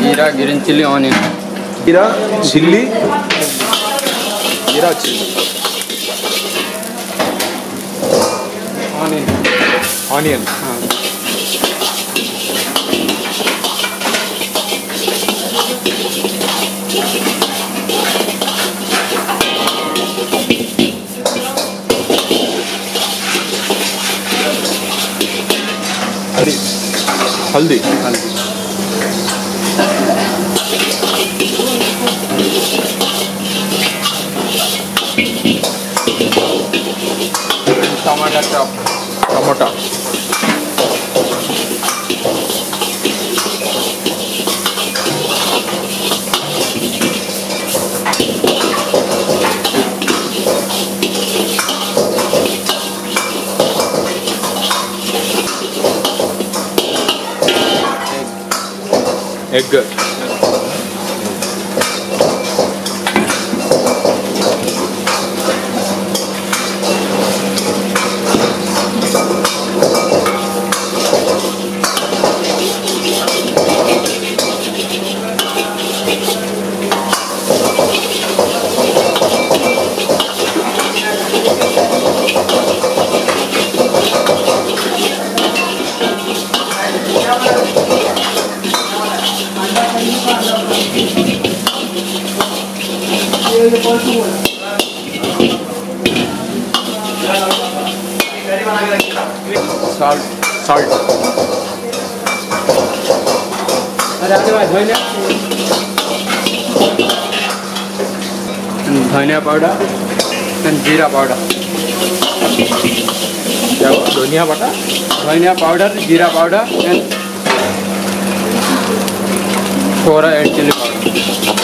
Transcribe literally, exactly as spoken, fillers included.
जीरा green chilli onion jeera chilli jeera chilli onion onion हाँ हल्दी हल्दी टमाटर chop tomato egg salt salt dhaniya powder and jeera powder क्या हुआ धनिया बटा dhaniya powder jeera powder and थोड़ा रेड चिल्ली पाउडर